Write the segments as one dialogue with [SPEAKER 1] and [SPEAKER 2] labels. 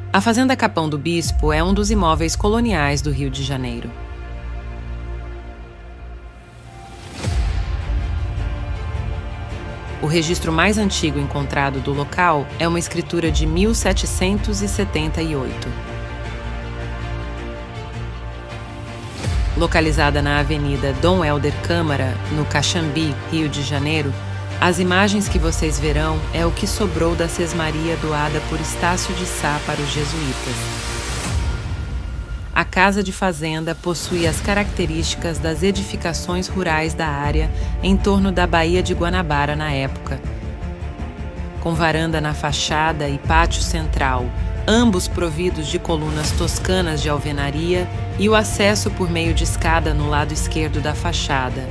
[SPEAKER 1] A Fazenda Capão do Bispo é um dos imóveis coloniais do Rio de Janeiro. O registro mais antigo encontrado do local é uma escritura de 1778. Localizada na Avenida Dom Helder Câmara, no Caxambi, Rio de Janeiro, as imagens que vocês verão é o que sobrou da sesmaria doada por Estácio de Sá para os jesuítas. A casa de fazenda possui as características das edificações rurais da área em torno da Baía de Guanabara na época, com varanda na fachada e pátio central, ambos providos de colunas toscanas de alvenaria e o acesso por meio de escada no lado esquerdo da fachada.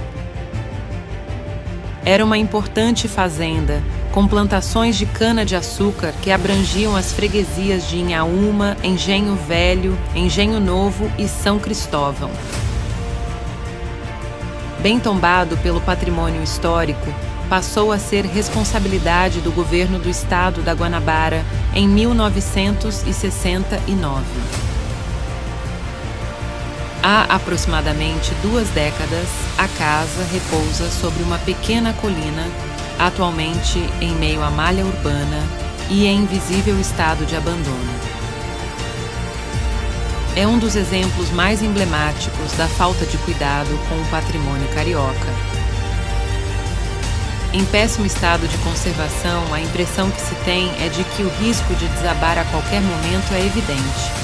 [SPEAKER 1] Era uma importante fazenda, com plantações de cana-de-açúcar que abrangiam as freguesias de Inhaúma, Engenho Velho, Engenho Novo e São Cristóvão. Bem tombado pelo patrimônio histórico, passou a ser responsabilidade do governo do estado da Guanabara em 1969. Há aproximadamente 2 décadas, a casa repousa sobre uma pequena colina, atualmente em meio à malha urbana e em visível estado de abandono. É um dos exemplos mais emblemáticos da falta de cuidado com o patrimônio carioca. Em péssimo estado de conservação, a impressão que se tem é de que o risco de desabar a qualquer momento é evidente.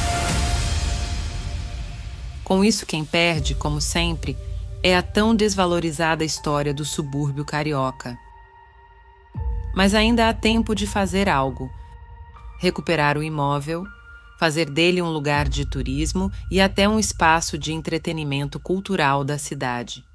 [SPEAKER 1] Com isso, quem perde, como sempre, é a tão desvalorizada história do subúrbio carioca. Mas ainda há tempo de fazer algo: recuperar o imóvel, fazer dele um lugar de turismo e até um espaço de entretenimento cultural da cidade.